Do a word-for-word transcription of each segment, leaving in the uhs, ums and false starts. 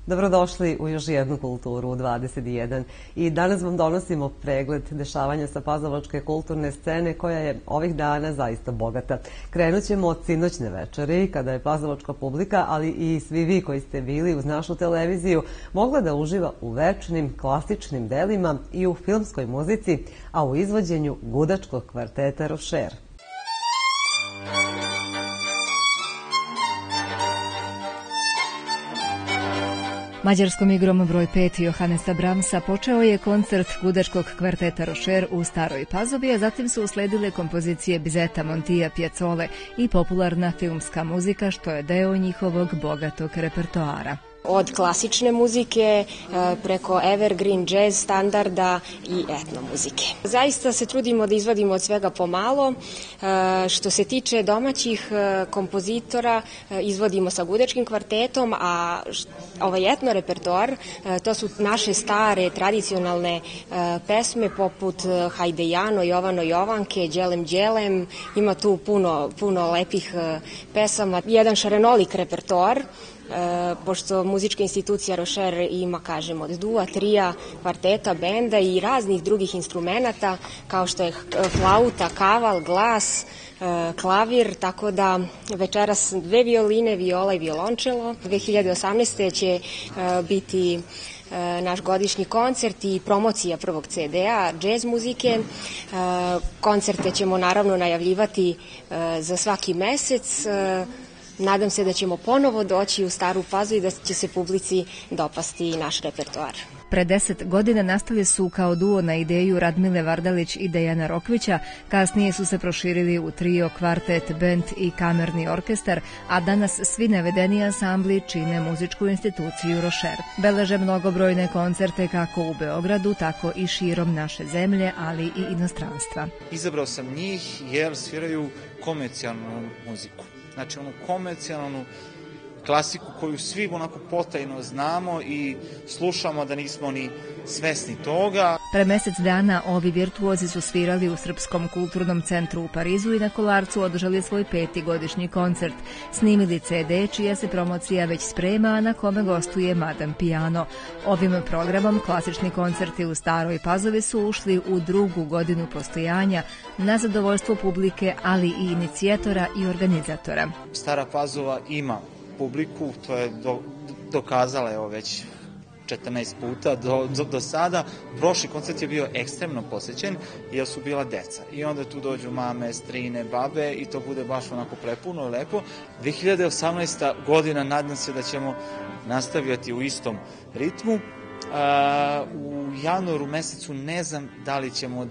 Dobrodošli u još jednu Kulturu u dvadeset jedan i danas vam donosimo pregled dešavanja sa pazovačke kulturne scene koja je ovih dana zaista bogata. Krenut ćemo od sinoćne večeri kada je pazovačka publika, ali i svi vi koji ste bili uz našu televiziju, mogla da uživa u večnim klasičnim delima i u filmskoj muzici, a u izvođenju gudačkog kvarteta Rošer. Mađarskom igrom broj pet Johannesa Brahmsa počeo je koncert gudačkog kvarteta Rošer u Staroj Pazovi, a zatim su usledile kompozicije Bizeta, Montija, Piazzole i popularna filmska muzika, što je deo njihovog bogatog repertoara. Od klasične muzike preko evergreen, jazz, standarda i etno muzike. Zaista se trudimo da izvadimo od svega pomalo. Što se tiče domaćih kompozitora, izvodimo sa gudačkim kvartetom, a ovaj etno repertoar, to su naše stare, tradicionalne pesme poput Hajde Jano, Jovano Jovanke, Đelem Đelem, ima tu puno, puno lepih pesama, jedan šarenolik repertoar, pošto muzička institucija Rošer ima, kažem, od dua, trija, kvarteta, benda i raznih drugih instrumenata, kao što je flauta, kaval, glas, klavir, tako da večeras dve violine, viola i violončelo. dve hiljade osamnaeste. će biti naš godišnji koncert i promocija prvog ce de a džez muzike. Koncerte ćemo naravno najavljivati za svaki mesec. Nadam se da ćemo ponovo doći u Staru Pazovu i da će se publici dopasti naš repertoar. Pre deset godina nastali su kao duo na ideju Radmile Vardalić i Dejana Rokvića, kasnije su se proširili u trio, kvartet, bend i kamerni orkestar, a danas svi navedeni ansambli čine muzičku instituciju Rošer. Beleže mnogobrojne koncerte kako u Beogradu, tako i širom naše zemlje, ali i inostranstva. Izabrao sam njih jer sviraju komercijalnu muziku. Znači onu komercijalnu klasiku koju svi onako potajno znamo i slušamo da nismo ni svesni toga. Pre mesec dana ovi virtuozi su svirali u Srpskom kulturnom centru u Parizu i na Kolarcu održali svoj peti godišnji koncert. Snimili ce de čija se promocija već sprema, a na kome gostuje Madame Piano. Ovim programom klasični koncerti u Staroj Pazovi su ušli u drugu godinu postojanja na zadovoljstvo publike, ali i inicijatora i organizatora. Stara Pazova ima publiku, to je do, dokazala evo već četrnaest puta do, do, do sada. Prošli koncert je bio ekstremno posećen jer su bila deca i onda tu dođu mame, strine, babe i to bude baš onako prepuno i lepo. dve hiljade osamnaesta. godina, nadam se da ćemo nastavljati u istom ritmu. A, u januaru mesecu ne znam da li ćemo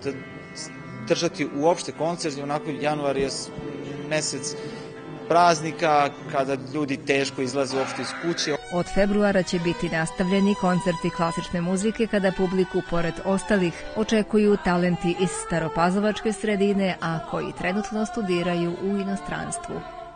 držati uopšte koncert, onako januar je mesec praznika, kada ljudi teško izlaze uopšte iz kuće. Od februara će biti nastavljeni koncerti klasične muzike kada publiku, pored ostalih, očekuju talenti iz staropazovačke sredine, a koji trenutno studiraju u inostranstvu.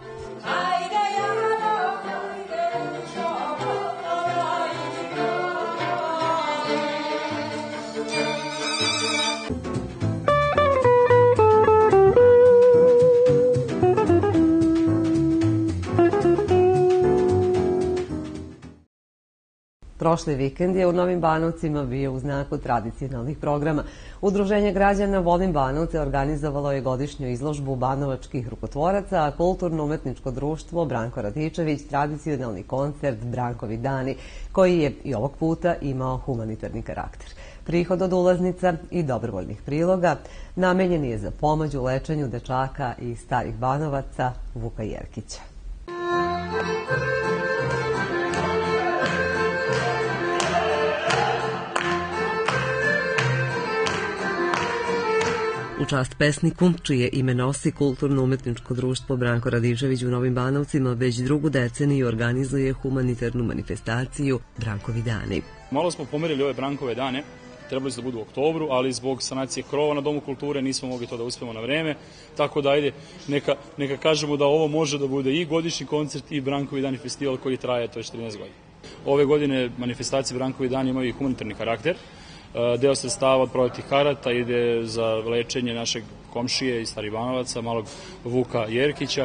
Prošli vikend je u Novim Banovcima bio u znaku tradicionalnih programa. Udruženje građana Volim Banovce organizovalo je godišnju izložbu banovačkih rukotvoraca, a kulturno-umetničko društvo Branko Radičević tradicionalni koncert Brankovi dani, koji je i ovog puta imao humanitarni karakter. Prihod od ulaznica i dobrovoljnih priloga namenjen je za pomoć u lečenju dečaka i starih banovaca Vuka Jerkića. U čast pesniku, čije ime nosi kulturno-umetničko društvo Branko Radičević u Novim Banovcima, već drugu deceniju organizuje humanitarnu manifestaciju Brankovi dani. Malo smo pomerili ove Brankove dane, trebali su da budu u oktobru, ali zbog sanacije krova na Domu kulture nismo mogli to da uspemo na vreme, tako da ajde, neka, neka kažemo da ovo može da bude i godišnji koncert i Brankovi dani festival koji traje, to je četrnaest godina. Ove godine manifestacije Brankovi dani imaju i humanitarni karakter. Deo sredstava od prodatih karata ide za lečenje našeg komšije iz Starih Banovaca, malog Vuka Jerkića.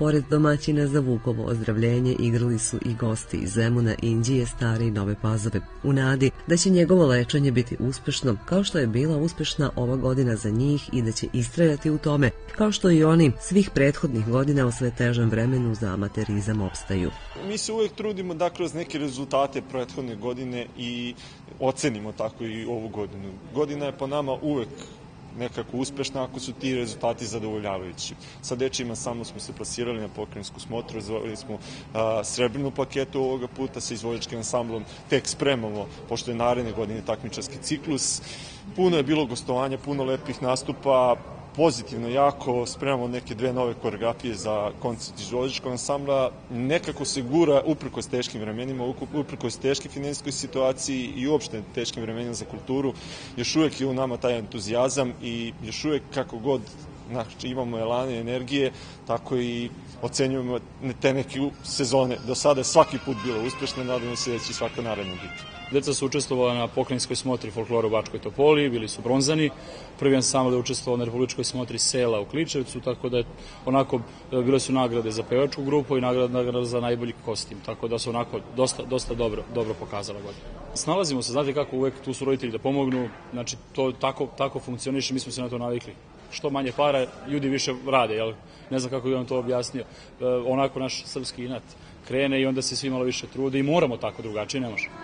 Pored domaćina za Vukovo ozdravljenje igrali su i gosti iz Zemuna, Inđije, Stare i Nove Pazove, u nadi da će njegovo lečenje biti uspešno, kao što je bila uspešna ova godina za njih i da će istrajati u tome, kao što i oni svih prethodnih godina u sve težem vremenu za amaterizam opstaju. Mi se uvek trudimo da kroz neke rezultate prethodne godine i ocenimo tako i ovu godinu. Godina je po nama uvek nekako uspešna ako su ti rezultati zadovoljavajući. Sa dečijim ansamblom smo se plasirali na pokrajinsku smotru, razvojili smo a, srebrnu plaketu ovoga puta, sa izvođačkim ansamblom tek spremamo, pošto je naredne godine takmičarski ciklus. Puno je bilo gostovanja, puno lepih nastupa, pozitivno jako, spremamo neke dve nove koreografije za koncert izvođačkog ansambla. Nekako se gura, uprkos teškim vremenima, uprkos teškoj finansijskoj situaciji i uopšte teškim vremenima za kulturu, još uvek je u nama taj entuzijazam i još uvek kako god znači, imamo elane, energije, tako i ocenjujemo te neke sezone. Do sada je svaki put bilo uspešno, nadamo se da će svako naredno biti. Deca su učestvovala na pokrajinskoj smotri folklora u Bačkoj Topoli, bili su bronzani. Prvi ansambl je učestvovao na republičkoj smotri sela u Kličevcu, tako da je onako bile su nagrade za pevačku grupu i nagrada, nagrada za najbolji kostim, tako da su onako dosta, dosta dobro, dobro pokazala godina. Snalazimo se, znate kako uvek tu su roditelji da pomognu, znači to tako, tako funkcioniše, mi smo se na to navikli. Što manje para, ljudi više rade, jel? Ne znam kako bih vam to objasnio. E, onako naš srpski inat krene i onda se svi malo više trude i moramo tako, drugačije ne može.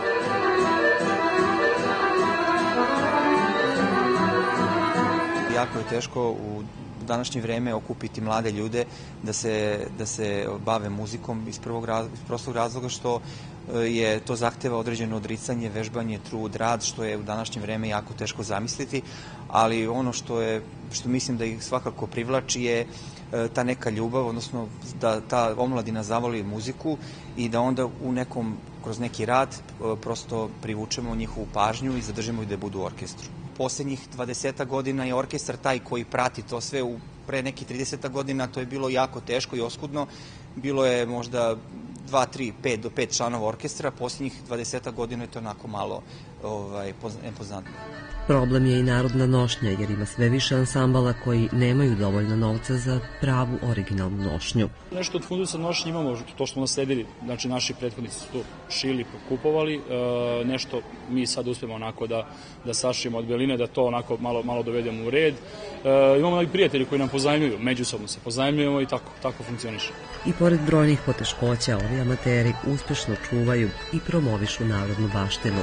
Jako je teško u današnje vreme okupiti mlade ljude da se, da se bave muzikom iz, prvog raz, iz prostog razloga što je to zahteva određeno odricanje, vežbanje, trud, rad, što je u današnje vreme jako teško zamisliti, ali ono što je, što mislim da ih svakako privlači je ta neka ljubav, odnosno da ta omladina zavoli muziku i da onda u nekom, kroz neki rad prosto privučemo njihovu pažnju i zadržimo ih da budu u orkestru. Poslednjih dvadeset godina je orkestar taj koji prati to sve. U pre nekih trideset godina to je bilo jako teško i oskudno. Bilo je možda dva, tri, pet do pet članova orkestra. Poslednjih dvadeset godina je to onako malo ovaj, nepoznatno. Problem je i narodna nošnja, jer ima sve više ansambala koji nemaju dovoljno novca za pravu originalnu nošnju. Nešto od fundusa nošnje imamo, to što smo nasledili, znači naši prethodnici su to šili, kupovali, e, nešto mi sad uspemo onako da, da sašijemo od beline, da to onako malo, malo dovedemo u red. E, imamo i prijatelji koji nam pozajmljuju, međusobno se pozajmljujemo i tako, tako funkcioniše. I pored brojnih poteškoća, ovi amateri uspešno čuvaju i promovišu narodnu baštinu.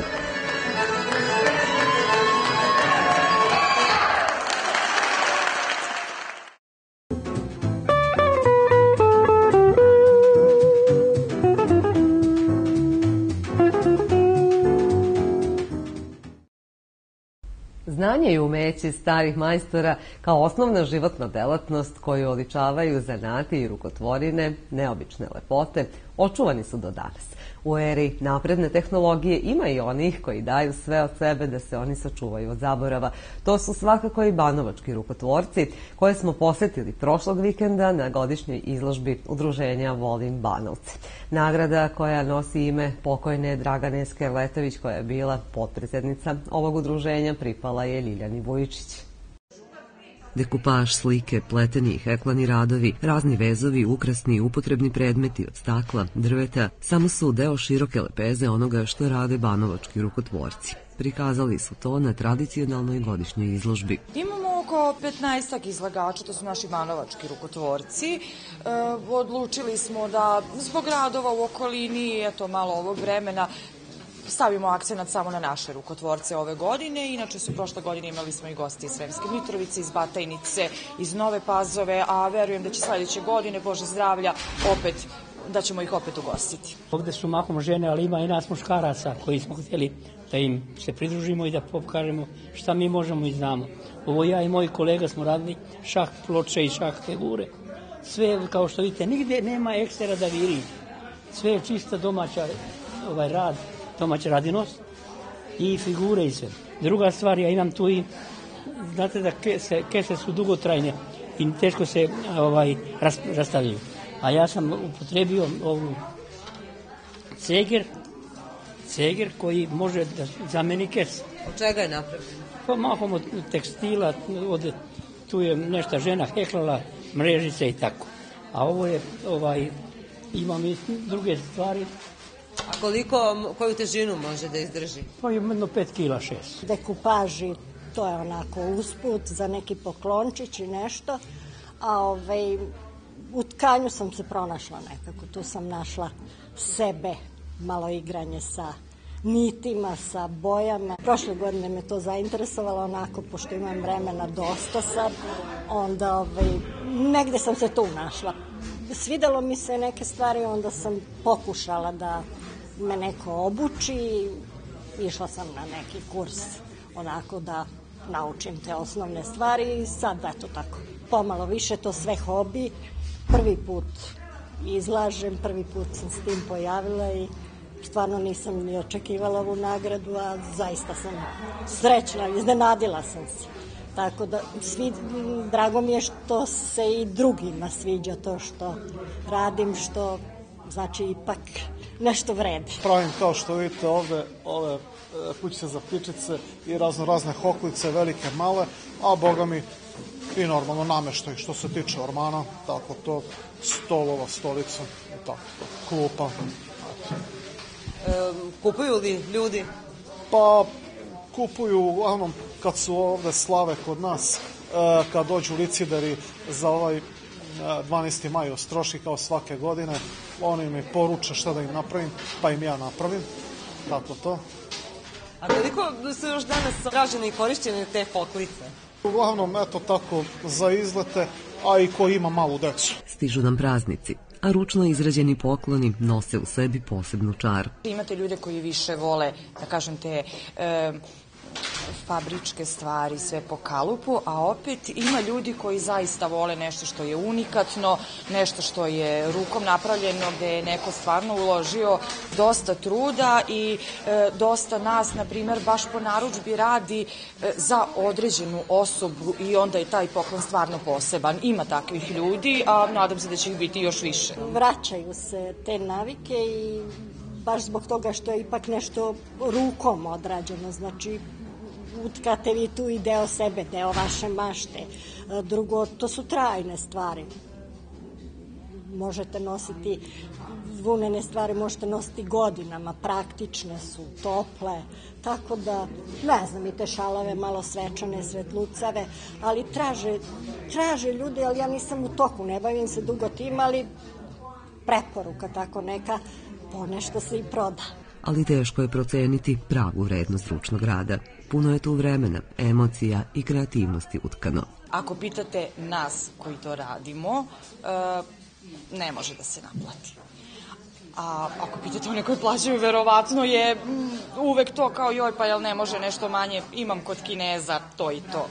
Znanje i umeće starih majstora kao osnovna životna delatnost koju oličavaju zanati i rukotvorine, neobične lepote, očuvani su do danas. U eri napredne tehnologije ima i onih koji daju sve od sebe da se oni sačuvaju od zaborava. To su svakako i banovački rukotvorci koje smo posetili prošlog vikenda na godišnjoj izložbi udruženja Volim Banovce. Nagrada koja nosi ime pokojne Dragane Skerletović, koja je bila potpredsednica ovog udruženja, pripala je Ljiljani Vujičić. Dekupaž, slike, pleteni i heklani radovi, razni vezovi, ukrasni i upotrebni predmeti od stakla, drveta, samo su deo široke lepeze onoga što rade banovački rukotvorci. Prikazali su to na tradicionalnoj godišnjoj izložbi. Imamo oko petnaestak izlagača, to su naši banovački rukotvorci. E, odlučili smo da zbog radova u okolini, eto malo ovog vremena, stavimo akcenat samo na naše rukotvorce ove godine. Inače su prošle godine imali smo i gosti iz Sremske Mitrovice, iz Batajnice, iz Nove Pazove, a verujem da će sledeće godine, Bože zdravlja, opet da ćemo ih opet ugostiti. Ovde su mahom žene, ali ima i nas muškaraca koji smo htjeli da im se pridružimo i da pokažemo šta mi možemo i znamo. Ovo ja i moji kolega smo radili šah ploče i šah figure. Sve, kao što vidite, nigde nema ekstera da viri. Sve je čista domaća ovaj rad, domaća radinost i figure i sve. Druga stvar, ja imam tu i, znate da kese, kese su dugotrajne i teško se ovaj, rastavljaju. A ja sam upotrebio ovu ceger, ceger koji može da zameni kes. Od čega je napravljeno? Pa mahom od tekstila, od, tu je nešto žena heklala, mrežice i tako. A ovo je, ovaj, imam i druge stvari. A koliko, koju težinu može da izdrži? Pa jedno pet kila, šest. Dekupaži, to je onako usput za neki poklončić i nešto, a ovaj, u tkanju sam se pronašla nekako, tu sam našla sebe, malo igranje sa nitima, sa bojama. Prošle godine me to zainteresovalo onako, pošto imam vremena dosta sad, onda ovaj, negde sam se tu našla. Svidelo mi se neke stvari, onda sam pokušala da me neko obuči, išla sam na neki kurs onako da naučim te osnovne stvari i sad eto tako, pomalo više to sve hobi. Prvi put izlažem, prvi put sam s tim pojavila i stvarno nisam ni očekivala ovu nagradu, a zaista sam srećna, iznenadila sam se. Tako da, svi, drago mi je što se i drugima sviđa to što radim, što znači ipak nešto vredi. Pravim kao što vidite ovde ove kućice za ptičice i razno razne hoklice, velike, male, a boga mi i normalno nameštaj što se tiče ormana, tako to, stolova, stolica, tako to, klupa. E, kupuju li ljudi? Pa kupuju uglavnom kad su ovde slave kod nas, kad dođu licideri za ovaj dvanaesti maj Ostroški kao svake godine, oni mi poruče šta da im napravim, pa im ja napravim, tako to. A koliko su još danas tražene i korišćene te hoklice? Uglavnom, eto tako, za izlete, a i ko ima malu decu. Stižu nam praznici, a ručno izrađeni pokloni nose u sebi posebnu čar. Imate ljude koji više vole, da kažem, te e, fabričke stvari, sve po kalupu, a opet ima ljudi koji zaista vole nešto što je unikatno, nešto što je rukom napravljeno, gde je neko stvarno uložio dosta truda i e, dosta nas, na primer, baš po narudžbi radi e, za određenu osobu i onda je taj poklon stvarno poseban. Ima takvih ljudi, a nadam se da će ih biti još više. Vraćaju se te navike i baš zbog toga što je ipak nešto rukom odrađeno, znači utkate vi tu i deo sebe, deo vaše mašte. Drugo, to su trajne stvari. Možete nositi vunene stvari, možete nositi godinama, praktične su, tople, tako da, ne znam, i te šalave malo svečane, svetlucave, ali traže, traže ljudi, ali ja nisam u toku, ne bavim se dugo tim, ali preporuka tako neka, ponešto se i proda. Ali teško je proceniti pravu vrednost ručnog rada. Puno je tu vremena, emocija i kreativnosti utkano. Ako pitate nas koji to radimo, ne može da se naplati. A ako pitate one koji plaćaju, verovatno je uvek to kao joj, pa jel ne može nešto manje, imam kod Kineza to i to.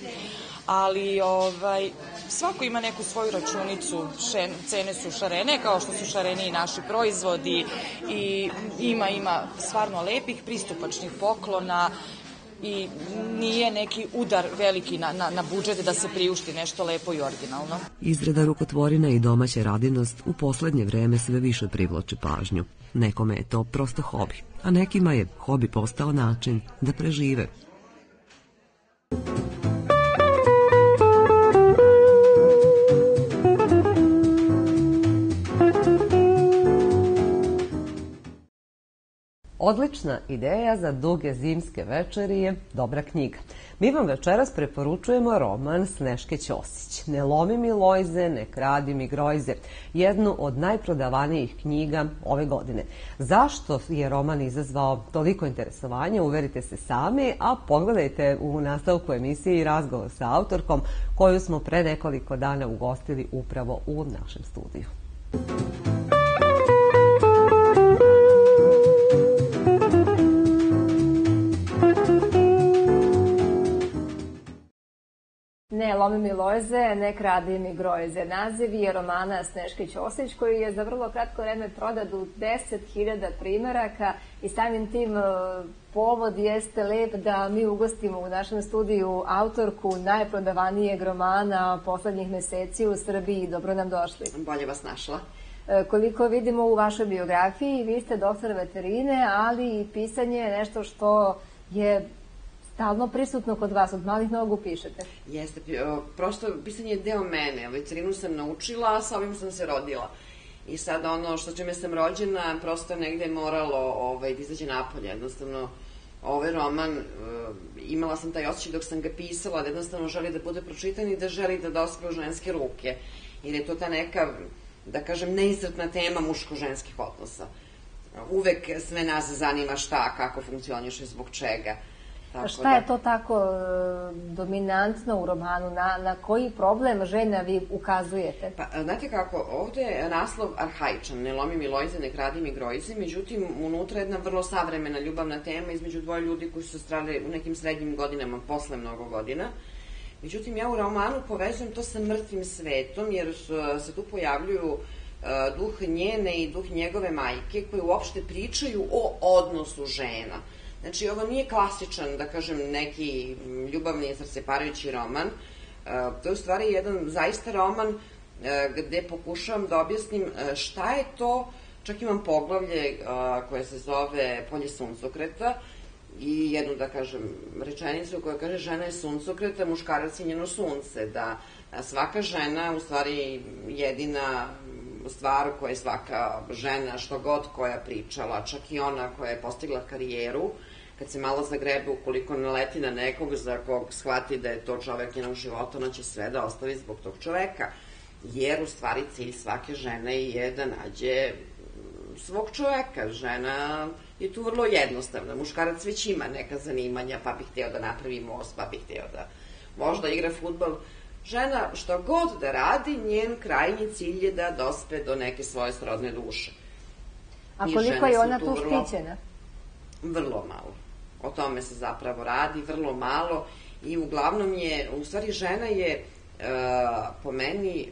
Ali ovaj, svako ima neku svoju računicu, šen, cene su šarene, kao što su šareni i naši proizvodi i ima, ima stvarno lepih, pristupačnih poklona i nije neki udar veliki na, na, na budžet da se priušti nešto lepo i originalno. Izrada rukotvorina i domaća radinost u poslednje vreme sve više privlače pažnju. Nekome je to prosto hobi, a nekima je hobi postao način da prežive. Odlična ideja za duge zimske večeri je dobra knjiga. Mi vam večeras preporučujemo roman Sneške Ćosić. Ne lomi mi lojze, ne kradi mi grojze. Jednu od najprodavanijih knjiga ove godine. Zašto je roman izazvao toliko interesovanja, uverite se sami, a pogledajte u nastavku emisije i razgovor sa autorkom koju smo pre nekoliko dana ugostili upravo u našem studiju. Ne lomi mi lojze, ne kradi mi grojze. Naziv je romana Sneške Ćosić koji je za vrlo kratko vreme prodat u deset hiljada primeraka i samim tim povod jeste lep da mi ugostimo u našem studiju autorku najprodavanijeg romana poslednjih meseci u Srbiji. Dobro nam došli. Bolje vas našla. Koliko vidimo u vašoj biografiji, vi ste doktor veterine, ali i pisanje je nešto što je stalno prisutno kod vas, od malih nogu pišete. Jeste, prosto pisanje je deo mene, veterinu sam naučila, a sa ovim sam se rodila. I sad ono što čime sam rođena, prosto negde je moralo ovaj, da izađe napolje. Jednostavno, ovaj roman, imala sam taj osjećaj dok sam ga pisala, da jednostavno želi da bude pročitan i da želi da dospe u ženske ruke. Jer je to ta neka, da kažem, neiscrpna tema muško-ženskih odnosa. Uvek sve nas zanima šta, kako funkcioniše, zbog čega. Tako šta je to tako dominantno u romanu? Na, na koji problem žena vi ukazujete? Pa, znate kako, ovde je naslov arhaičan, ne lomi mi lojze, ne kradi mi grojze, međutim, unutra je jedna vrlo savremena ljubavna tema između dvoje ljudi koji su se strali u nekim srednjim godinama, posle mnogo godina. Međutim, ja u romanu povezujem to sa mrtvim svetom, jer se tu pojavljuju duh njene i duh njegove majke, koji uopšte pričaju o odnosu žena. Znači, ovo nije klasičan, da kažem, neki ljubavni, srceparajući roman. To je u stvari jedan zaista roman gde pokušavam da objasnim šta je to, čak imam poglavlje koje se zove Polje suncokreta i jednu, da kažem, rečenicu koja kaže žena je suncokreta, muškarac je njeno sunce, da svaka žena, u stvari jedina stvar koja je svaka žena, što god koja pričala, čak i ona koja je postigla karijeru, kad se malo zagrebe, ukoliko naleti na nekog za kog shvati da je to čovek njenog života, ona će sve da ostavi zbog tog čoveka. Jer, u stvari, cilj svake žene je da nađe svog čoveka. Žena je tu vrlo jednostavna. Muškarac već ima neka zanimanja, pa bi hteo da napravi most, pa bi hteo da možda igra fudbal. Žena, što god da radi, njen krajnji cilj je da dospe do neke svoje srodne duše. A koliko je ona tu štićena? Vrlo malo. O tome se zapravo radi, vrlo malo, i uglavnom je, u stvari žena je po meni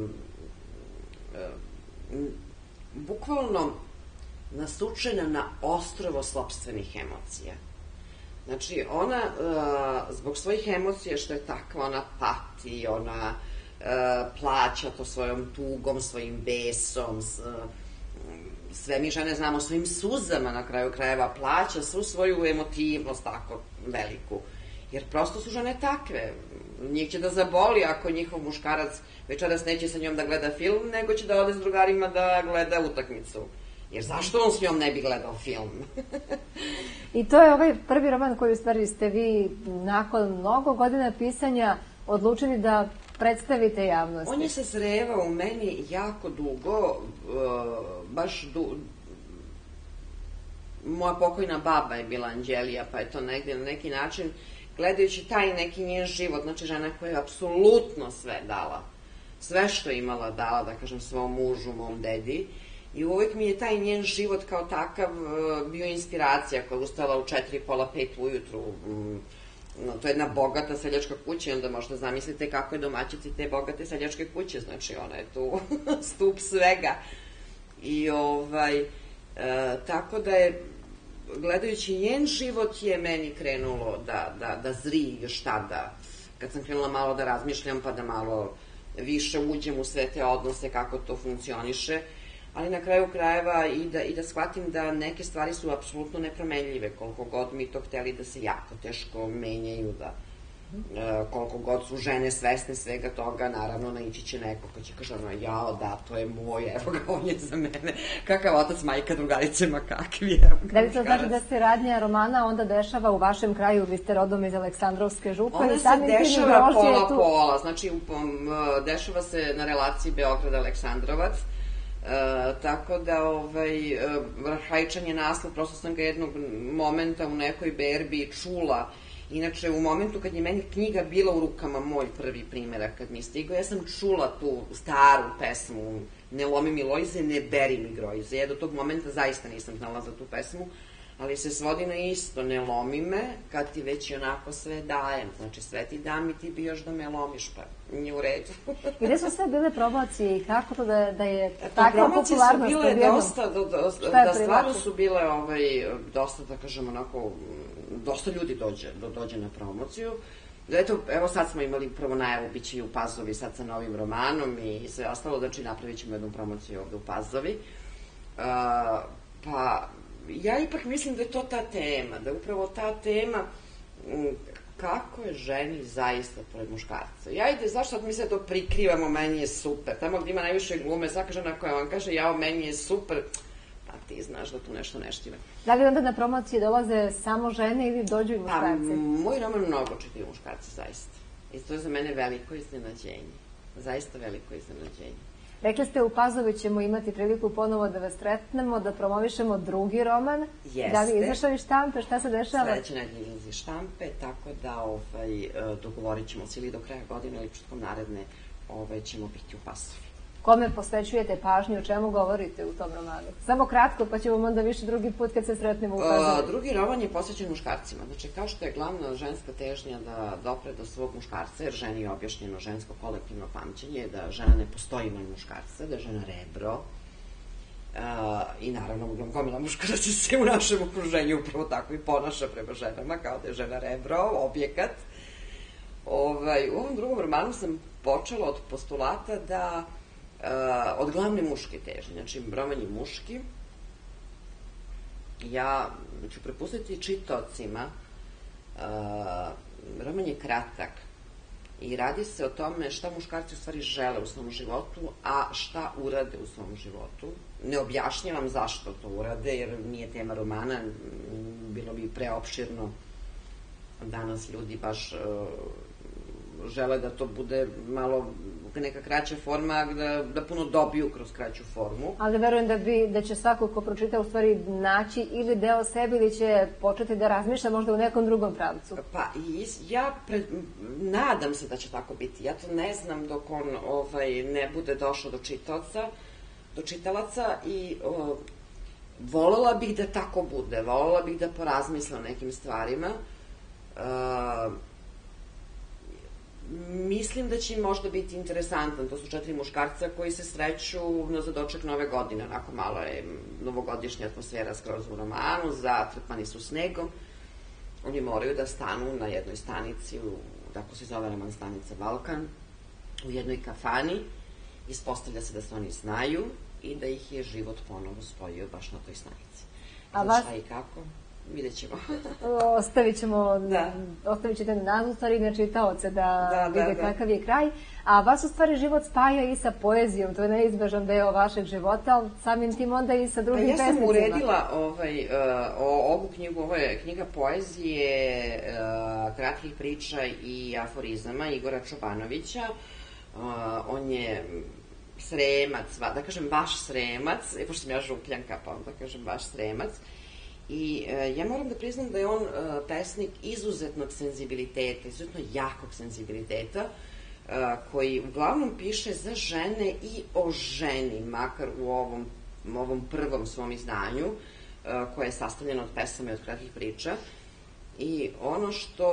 bukvalno nasučena na ostrvo sopstvenih emocija. Znači, ona zbog svojih emocija, što je takva, ona pati, ona plaća to svojom tugom, svojim besom, sve mi žene znamo, svojim suzama na kraju krajeva plaća svu svoju emotivnost tako veliku. Jer prosto su žene takve. Njih će da zaboli ako njihov muškarac večeras neće sa njom da gleda film, nego će da ode s drugarima da gleda utakmicu. Jer zašto on s njom ne bi gledao film? I to je ovaj prvi roman koji u stvari ste vi nakon mnogo godina pisanja odlučili da predstavite javnosti. On je se srevao u meni jako dugo, baš du... moja pokojna baba je bila Anđelija, pa je to negde na neki način, gledajući taj neki njen život, znači žena koja je apsolutno sve dala, sve što je imala dala, da kažem, svom mužu, mom dedi, i uvek mi je taj njen život kao takav bio inspiracija, koja je ustala u četiri, pola pet ujutru. No, to je jedna bogata seljačka kuća i onda možda zamislite kako je domaćici te bogate seljačke kuće, znači ona je tu stup svega. I ovaj, e, tako da je, gledajući njen život je meni krenulo da, da, da zri još tada, kad sam krenula malo da razmišljam pa da malo više uđem u sve te odnose, kako to funkcioniše, ali na kraju krajeva i da, i da shvatim da neke stvari su apsolutno nepromenljive, koliko god mi to hteli da se jako teško menjaju, da e, koliko god su žene svesne svega toga, naravno naići će neko ko će kaže ono, jao da, to je moj, evo ga, on je za mene, kakav otac, majka, drugarice, ma kakvi, evo ga. Da li to znači da se radnja romana onda dešava u vašem kraju, vi ste rodom iz Aleksandrovske župe? Ona se dešava pola-pola, znači dešava se na relaciji Beograd-Aleksandrovac. E, tako da, ovaj, e, arhaičan je naslov, prosto sam ga jednog momenta u nekoj berbi čula. Inače, u momentu kad je meni knjiga bila u rukama, moj prvi primerak kad mi je stigao, ja sam čula tu staru pesmu Ne lomi mi lojze, ne beri mi grojze. Ja do tog momenta zaista nisam znala za tu pesmu, ali se svodi na isto, ne lomi me, kad ti već i onako sve dajem. Znači, sve ti dam i ti bi još da me lomiš, pa nije u redu. Gde su sve bile promocije i kako to da, da je takva popularnost? Promocije su bile dosta, do, do, da stvarno su bile ovaj, dosta, da kažem, onako, dosta ljudi dođe, do, dođe na promociju. Eto, evo sad smo imali prvo najavu, bit će i u Pazovi sad sa novim romanom i sve ostalo, znači napravit ćemo jednu promociju ovde u Pazovi. Uh, pa, ja ipak mislim da je to ta tema, da upravo ta tema kako je ženi zaista pored muškarca. I ajde, zašto mi se to prikrivamo, meni je super. Tamo gde ima najviše glume, svaka žena koja vam kaže, jao, meni je super, pa ti znaš da tu nešto ne štima. Da li onda na promocije dolaze samo žene ili dođu i muškarci? Pa, moj roman mnogo čitaju muškarci, zaista. I to je za mene veliko iznenađenje. Zaista veliko iznenađenje. Rekli ste, u Pazovi ćemo imati priliku ponovo da vas sretnemo, da promovišemo drugi roman. Jeste. Da li izašao iz štampe, šta se dešava? Sledeće nedelje izlazi štampe, tako da ovaj, dogovorit ćemo se ili do kraja godine ili početkom naredne ovaj, ćemo biti u Pazovi. Kome posvećujete pažnju, o čemu govorite u tom romanu? Samo kratko, pa ćemo onda više drugi put kad se sretnemo u Pazovi. Drugi roman je posvećen muškarcima. Znači, kao što je glavna ženska težnja da dopre do svog muškarca, jer ženi je objašnjeno žensko kolektivno pamćenje, da žena ne postoji na muškarca, da je žena rebro. I naravno, gomila muškaraca se u našem okruženju upravo tako i ponaša prema ženama, kao da je žena rebro, objekat. U ovom drugom romanu sam počela od postulata da od glavne muške težnje, znači roman je muški. Ja ću prepustiti čitaocima, roman je kratak i radi se o tome šta muškarci u stvari žele u svom životu, a šta urade u svom životu. Ne objašnjavam zašto to urade, jer nije tema romana, bilo bi preopširno. Danas ljudi baš žele da to bude malo neka kraća forma, da puno dobiju kroz kraću formu. Ali verujem da će svako ko pročita u stvari naći ili deo sebe ili će početi da razmišlja možda u nekom drugom pravcu. Pa ja nadam se da će tako biti. Ja to ne znam dok on ne bude došao do čitaoca, do čitalaca i volela bih da tako bude. Volela bih da porazmisle o nekim stvarima. Mislim da će im možda biti interesantan. To su četiri muškarca koji se sreću za doček nove godine. Onako malo je novogodišnja atmosfera skroz u romanu, zatrpani su snegom. Oni moraju da stanu na jednoj stanici, tako se zove roman stanica Balkan, u jednoj kafani. Ispostavlja se da se oni znaju i da ih je život ponovo spojio baš na toj stanici. Za šta i kako? Vidjet ćemo. Ostavit ćemo, ostavit ćete nas u stvari na čitaoce da vide kakav je kraj. A vas u stvari život spaja i sa poezijom, to je neizbežan deo vašeg života, ali samim tim onda i sa drugim pesnicima. Ja sam uredila ovu knjigu, ovo je knjiga poezije, kratkih priča i aforizama Igora Čobanovića. On je Sremac, da kažem vaš Sremac, pošto sam ja župljanka, pa onda kažem vaš Sremac. I ja moram da priznam da je on pesnik izuzetnog senzibiliteta, izuzetno jakog senzibiliteta, koji uglavnom piše za žene i o ženi, makar u ovom prvom svom izdanju, koje je sastavljeno od pesama i od kratkih priča. I ono što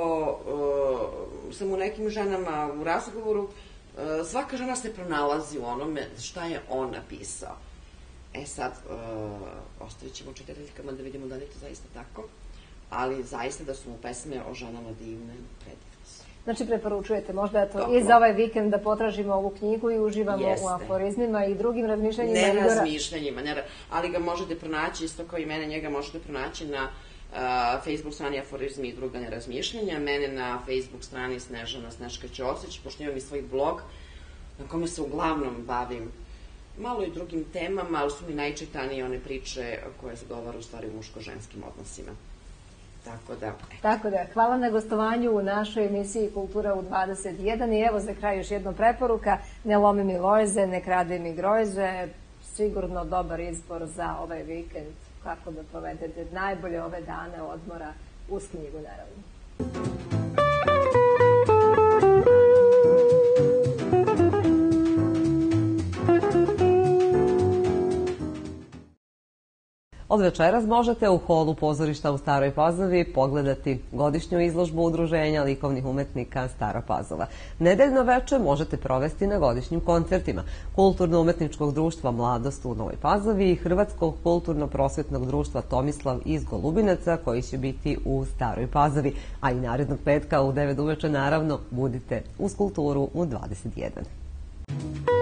sam u nekim ženama u razgovoru, svaka žena se pronalazi u onome šta je on napisao. E sad, ostavit ćemo čitateljkama da vidimo da li je to zaista tako, ali zaista da su mu pesme o ženama divne, predivne su. Znači, preporučujete možda i za ovaj vikend da potražimo ovu knjigu i uživamo u aforizmima i drugim razmišljanjima. Ne razmišljanjima, ali ga možete pronaći, isto kao i mene, njega možete pronaći na Facebook strani Aforizmi i druga nerazmišljanja, mene na Facebook strani Snežana Sneška Ćosić, pošto imam i svoj blog na kome se uglavnom bavim malo i drugim temama, ali su mi najčitanije one priče koje se govore u stvari u muško-ženskim odnosima. Tako da... Tako da, hvala na gostovanju u našoj emisiji Kultura u dvadeset jedan i evo za kraj još jedna preporuka, Ne lomi mi lojze, ne krade mi grojze, sigurno dobar izbor za ovaj vikend, kako da provedete najbolje ove dane odmora uz knjigu, naravno. Od večeras možete u holu pozorišta u Staroj Pazovi pogledati godišnju izložbu Udruženja likovnih umetnika Stara Pazova. Nedeljno veče možete provesti na godišnjim koncertima Kulturno-umetničkog društva Mladost u Novoj Pazovi i Hrvatskog kulturno-prosvetnog društva Tomislav iz Golubinaca, koji će biti u Staroj Pazovi. A i narednog petka u devet uveče naravno budite uz Kulturu u dvadeset jedan.